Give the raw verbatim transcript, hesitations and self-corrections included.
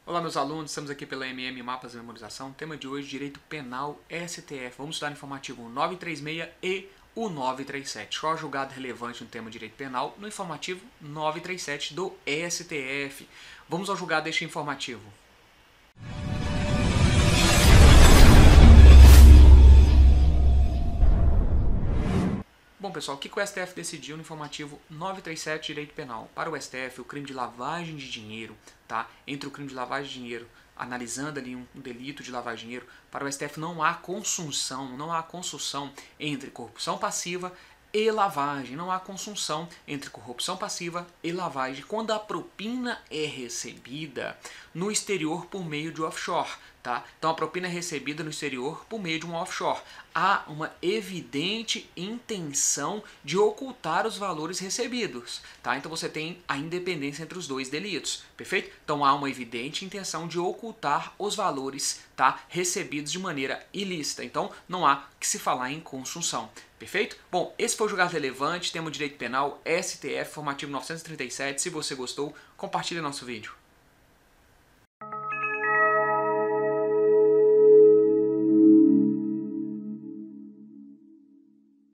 Olá meus alunos, estamos aqui pela M M Mapas de Memorização. Tema de hoje, Direito Penal S T F. Vamos estudar o informativo nove três seis e o nove três sete. Qual é o julgado relevante no tema Direito Penal no informativo nove três sete do S T F? Vamos ao julgado deste informativo. Bom pessoal, o que o S T F decidiu no informativo nove três sete Direito Penal? Para o S T F, o crime de lavagem de dinheiro, tá? Entre o crime de lavagem de dinheiro, analisando ali um, um delito de lavagem de dinheiro, para o S T F não há consunção, não há consunção entre corrupção passiva e lavagem, não há consunção entre corrupção passiva e lavagem quando a propina é recebida no exterior por meio de offshore, tá? Então a propina é recebida no exterior por meio de um offshore. Há uma evidente intenção de ocultar os valores recebidos, tá? Então você tem a independência entre os dois delitos, perfeito? Então há uma evidente intenção de ocultar os valores, tá, recebidos de maneira ilícita. Então não há que se falar em consunção, perfeito? Bom, esse foi o julgado relevante, tema Direito Penal, S T F, formativo novecentos e trinta e sete. Se você gostou, compartilhe nosso vídeo.